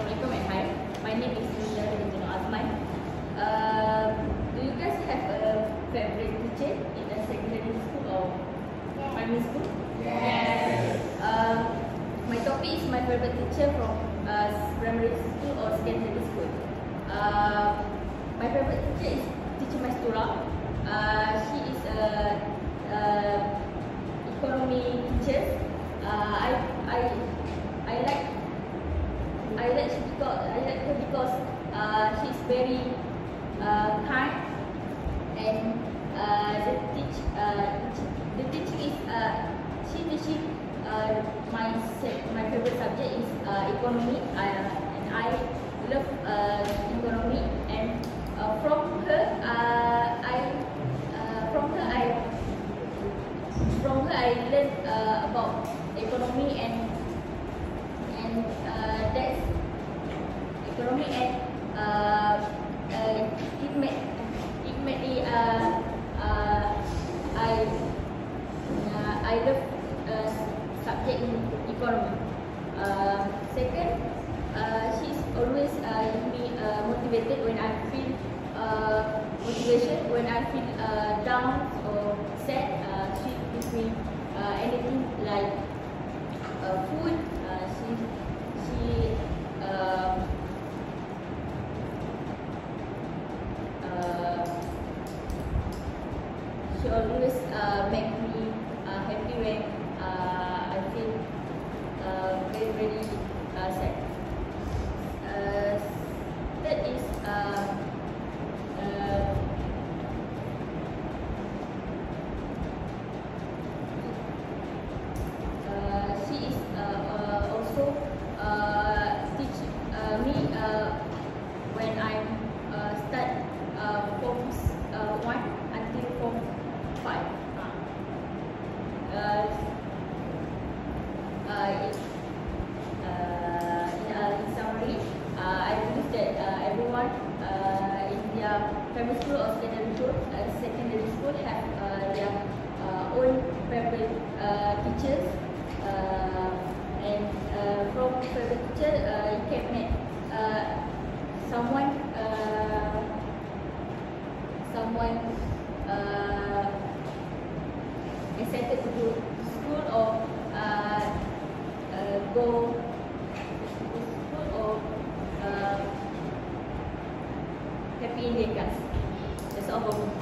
Assalamualaikum and hi. My name is Nila Rejino Azman. Do you guys have a favorite teacher in a secondary school or primary school? Yes. My topic is my favorite teacher from primary school or secondary school. My favorite teacher is Teacher Mastura. She is a economy teacher. I like her because she is very kind, and the teaching is she teaching my favorite subject is economy, and I love economy, and from her I learned about economy and that's economy, and it made me I love subject in economy. Second, she's always me motivated when I feel motivation, when I feel down or sad. She gives me anything like food. She always make me happy when I feel very sad. That is she is also teach me when I start form 1 until form 5. In summary, I believe that everyone in their primary school or secondary school have their own favorite teachers, and from favorite teacher you can make someone excited to go to school or go to school or happy in their class. That's all for me.